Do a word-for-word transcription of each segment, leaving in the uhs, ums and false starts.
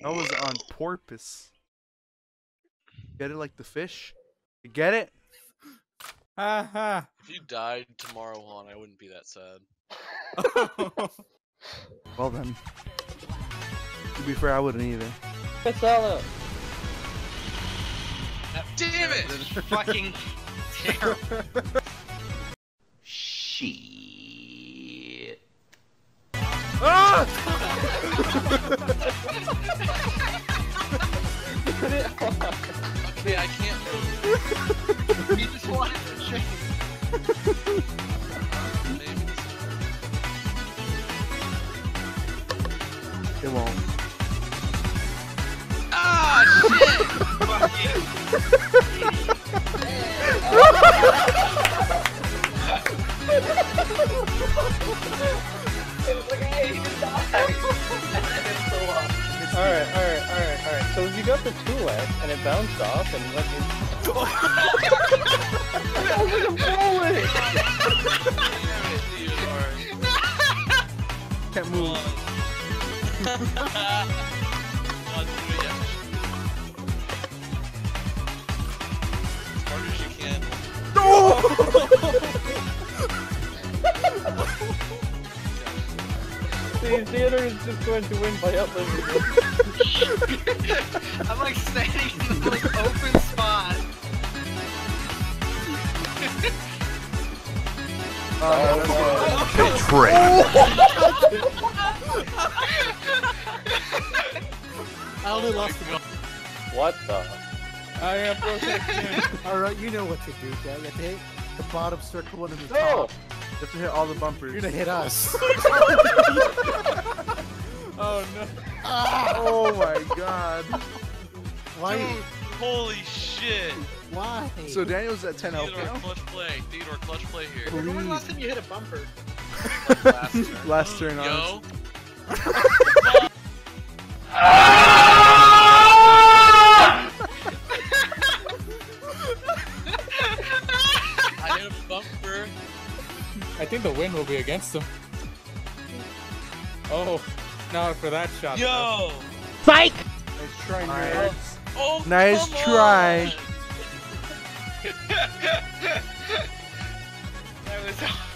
That was on porpoise. Get it like the fish? You get it? Haha. If you died tomorrow on, I wouldn't be that sad. Well then. To be fair, I wouldn't either. Casella. Damn it! Fucking terrible. Shit. Ah! Okay, I can't move. You just wanted to check. Maybe this It won't. Ah, shit! Alright, alright, alright, alright. So you got the two X and it bounced off and went in. That was like a bullet! Can't move. One, three, yeah. As hard as you can. No! The theater is just going to win by outliving it. I'm like standing in the most open spot. Oh, Betrayed. I only lost the one. What the? I am protecting. Alright, you know what to do, guy. You have to hit the bottom circle one in the No! top. You have to hit all the bumpers. You're gonna hit us. Oh no. Oh my god. Why? Dude, holy shit! Why? So Daniel's at ten health Theodore now? clutch play. Theodore clutch play here. When was the last time you hit a bumper? Last turn. Last turn on. Yo. I hit a bumper. I think the wind will be against him. Oh, not for that shot. though. Yo. Nice try, nerds. Oh, Nice come try. on. That was.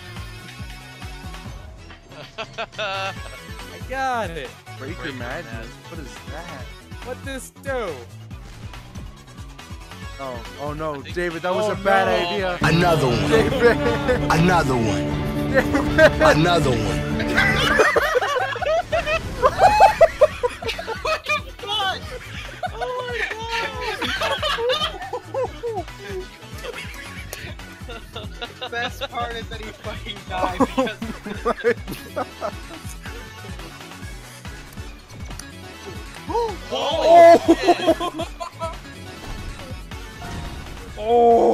I got it. Breaker Breaker madness. madness. What is that? What this do? Oh, oh no, think- David, that was Oh, a bad no. idea. Another one. David. Another one. Another one. What the fuck? Oh my god! The best part is that he fucking died because. Holy shit. Oh!